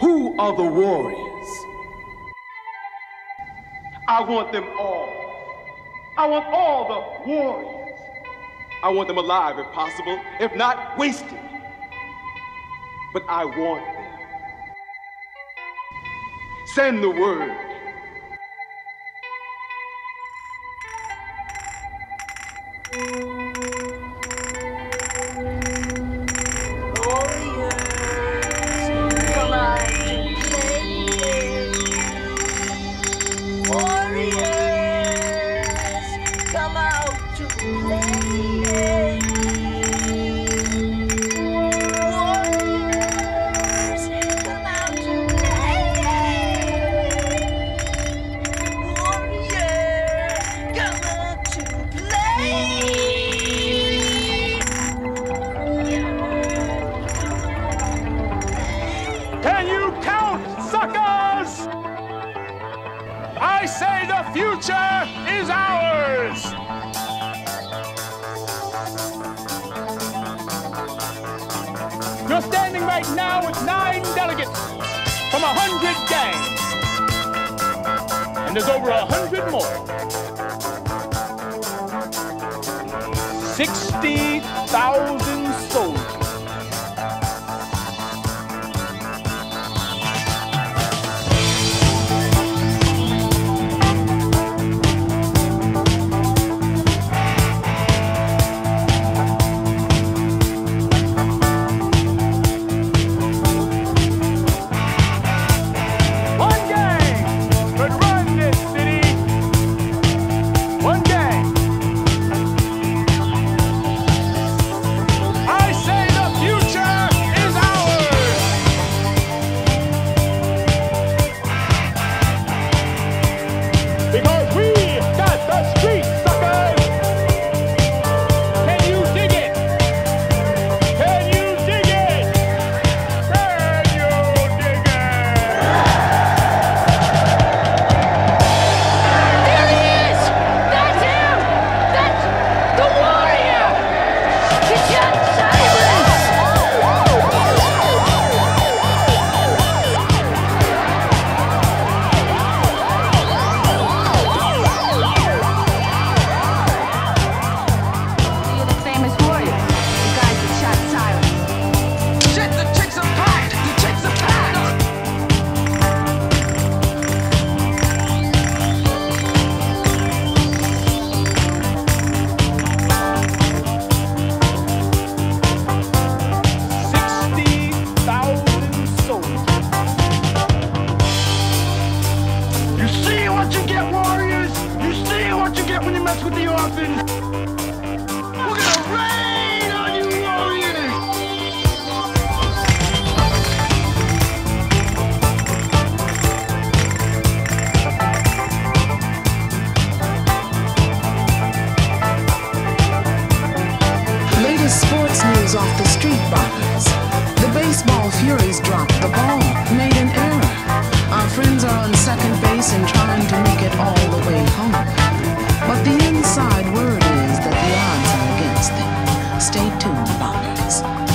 Who are the warriors? I want them all. I want all the warriors. I want them alive if possible, if not wasted. But I want them. Send the word. Can you count, suckers? I say the future is ours. You're standing right now with 9 delegates from 100 gangs. And there's over 100 more. 60,000 soldiers. When you mess with the orphans, we're gonna rain on you warriors! Latest sports news off the street bombers. The baseball furies dropped the ball, made an error. Our friends are on second base and trying to make it all the way home. But the inside word is that the odds are against them. Stay tuned, bombers.